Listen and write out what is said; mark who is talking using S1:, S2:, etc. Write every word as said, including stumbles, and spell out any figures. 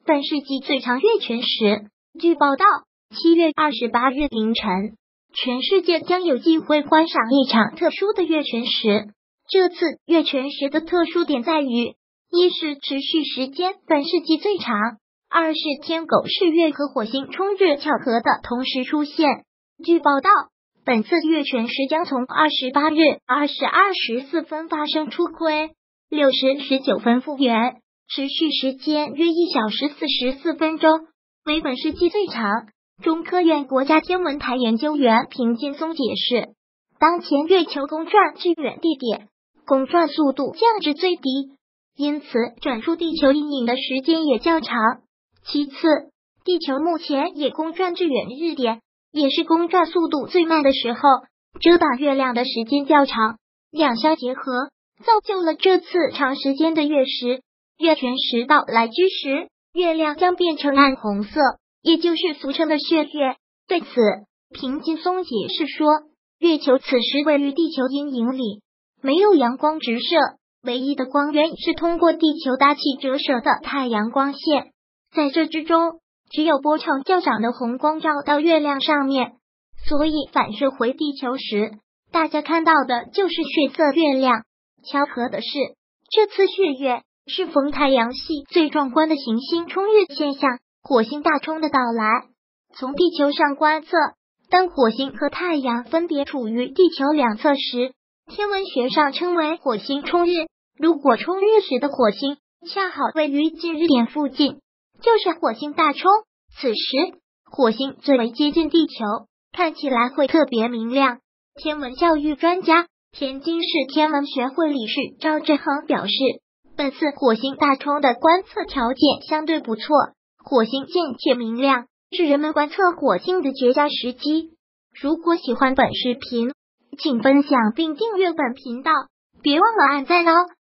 S1: 本世纪最长月全食。据报道，七月二十八日凌晨，全世界将有机会观赏一场特殊的月全食。这次月全食的特殊点在于，一是持续时间本世纪最长，二是天狗日月和火星冲日巧合的同时出现。据报道，本次月全食将从二十八日二十二时四分发生出亏，六时十九分复原，持续时间约一小时四十四分钟，为本世纪最长。中科院国家天文台研究员平劲松解释，当前月球公转至远地点，公转速度降至最低，因此转出地球阴影的时间也较长。其次，地球目前也公转至远日点，也是公转速度最慢的时候，遮挡月亮的时间较长，两相结合，造就了这次长时间的月食。月全食到来之时，月亮将变成暗红色，也就是俗称的血月。对此，平劲松解释说，月球此时位于地球阴影里，没有阳光直射，唯一的光源是通过地球大气折射的太阳光线，在这之中，只有波长较长的红光照到月亮上面，所以反射回地球时，大家看到的就是血色月亮。巧合的是，这次血月是逢太阳系最壮观的行星冲日现象——火星大冲的到来。从地球上观测，当火星和太阳分别处于地球两侧时，天文学上称为火星冲日。如果冲日时的火星恰好位于近日点附近，就是火星大冲。此时，火星最为接近地球，看起来会特别明亮。天文教育专家、天津市天文学会理事赵志恒表示，本次火星大冲的观测条件相对不错，火星渐且明亮，是人们观测火星的绝佳时机。如果喜欢本视频，请分享并订阅本频道，别忘了按赞哦。